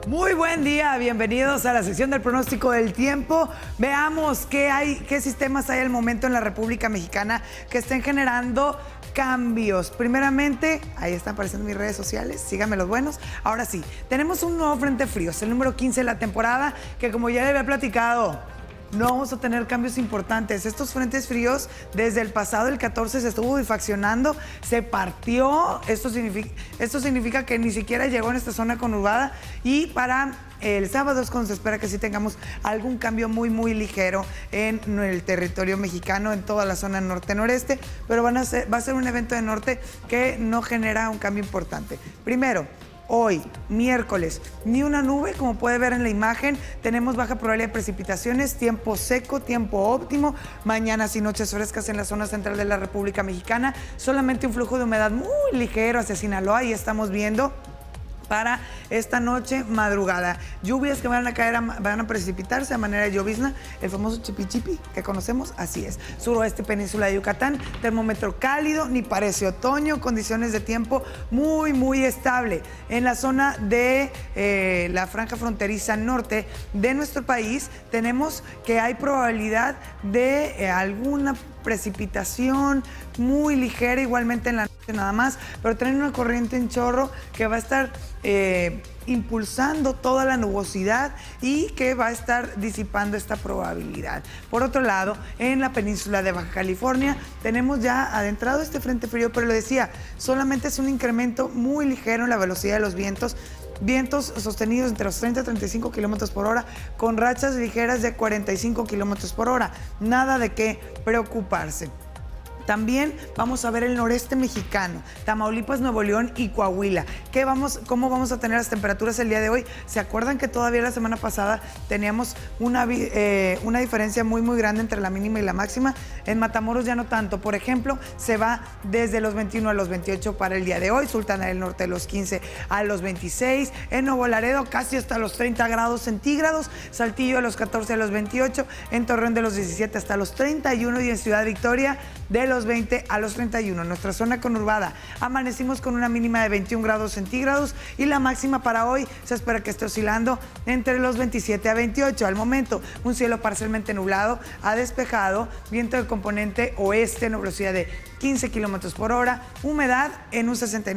Muy buen día, bienvenidos a la sección del pronóstico del tiempo. Veamos qué sistemas hay al momento en la República Mexicana que estén generando cambios. Primeramente, ahí están apareciendo mis redes sociales, síganme los buenos. Ahora sí, tenemos un nuevo frente frío, es el número 15 de la temporada, que como ya le había platicado, no vamos a tener cambios importantes. Estos frentes fríos, desde el pasado, el 14, se estuvo bifaccionando, se partió. Esto significa que ni siquiera llegó en esta zona conurbada. Y para el sábado es cuando se espera que sí tengamos algún cambio muy ligero en el territorio mexicano, en toda la zona norte-noreste. Pero va a ser un evento de norte que no genera un cambio importante. Primero, hoy, miércoles, ni una nube, como puede ver en la imagen. Tenemos baja probabilidad de precipitaciones, tiempo seco, tiempo óptimo. Mañanas y noches frescas en la zona central de la República Mexicana. Solamente un flujo de humedad muy ligero hacia Sinaloa y estamos viendo para esta noche madrugada. Lluvias que van a precipitarse a manera de llovizna, el famoso chipi-chipi que conocemos, así es. Suroeste península de Yucatán, termómetro cálido, ni parece otoño, condiciones de tiempo muy estable. En la zona de la franja fronteriza norte de nuestro país, tenemos que hay probabilidad de alguna precipitación muy ligera, igualmente en la noche nada más, pero tener una corriente en chorro que va a estar impulsando toda la nubosidad y que va a estar disipando esta probabilidad. Por otro lado, en la península de Baja California tenemos ya adentrado este frente frío, pero lo decía, solamente es un incremento muy ligero en la velocidad de los vientos. Vientos sostenidos entre los 30 y 35 kilómetros por hora, con rachas ligeras de 45 kilómetros por hora. Nada de qué preocuparse. También vamos a ver el noreste mexicano, Tamaulipas, Nuevo León y Coahuila. ¿Cómo vamos a tener las temperaturas el día de hoy? ¿Se acuerdan que todavía la semana pasada teníamos una diferencia muy grande entre la mínima y la máxima? En Matamoros ya no tanto. Por ejemplo, se va desde los 21 a los 28 para el día de hoy. Sultana del Norte de los 15 a los 26. En Nuevo Laredo casi hasta los 30 grados centígrados. Saltillo de los 14 a los 28. En Torreón de los 17 hasta los 31. Y en Ciudad Victoria de los 20 a los 31. En nuestra zona conurbada amanecimos con una mínima de 21 grados centígrados y la máxima para hoy se espera que esté oscilando entre los 27 a 28. Al momento, un cielo parcialmente nublado a despejado, viento de componente oeste, nubosidad de 15 kilómetros por hora, humedad en un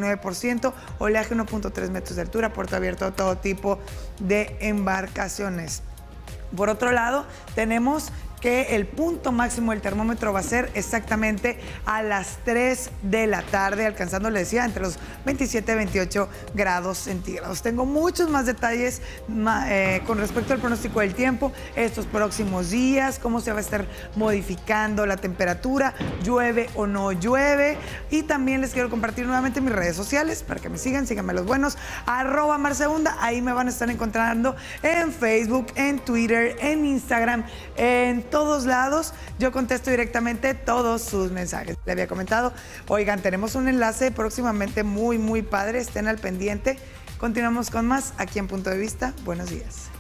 69%, oleaje 1.3 metros de altura, puerto abierto a todo tipo de embarcaciones. Por otro lado, tenemos que el punto máximo del termómetro va a ser exactamente a las 3 de la tarde, alcanzando, le decía, entre los 27 y 28 grados centígrados. Tengo muchos más detalles con respecto al pronóstico del tiempo, estos próximos días, cómo se va a estar modificando la temperatura, llueve o no llueve. Y también les quiero compartir nuevamente mis redes sociales para que me sigan, síganme los buenos, @Marseunda, ahí me van a estar encontrando en Facebook, en Twitter, en Instagram, en todos lados. Yo contesto directamente todos sus mensajes. Le había comentado, oigan, tenemos un enlace próximamente muy padre, estén al pendiente. Continuamos con más aquí en Punto de Vista. Buenos días.